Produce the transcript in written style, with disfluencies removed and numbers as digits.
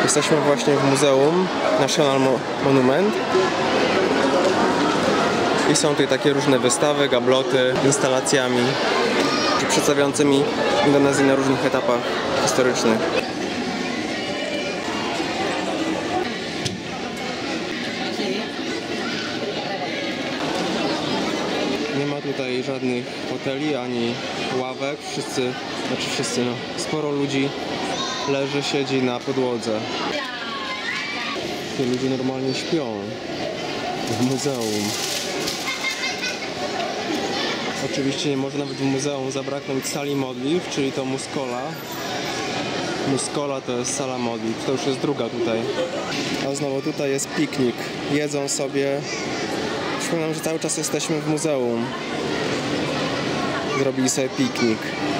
Jesteśmy właśnie w Muzeum National Monument i są tutaj takie różne wystawy, gabloty z instalacjami przedstawiającymi Indonezję na różnych etapach historycznych. Nie ma tutaj żadnych foteli ani ławek. Sporo ludzi leży, siedzi na podłodze. Ci ludzie normalnie śpią w muzeum. Oczywiście nie może nawet w muzeum zabraknąć sali modlitw, czyli to Muskola. Muskola to jest sala modlitw, to już jest druga tutaj. A znowu tutaj jest piknik. Jedzą sobie. Przypominam, że cały czas jesteśmy w muzeum. Zrobili sobie piknik.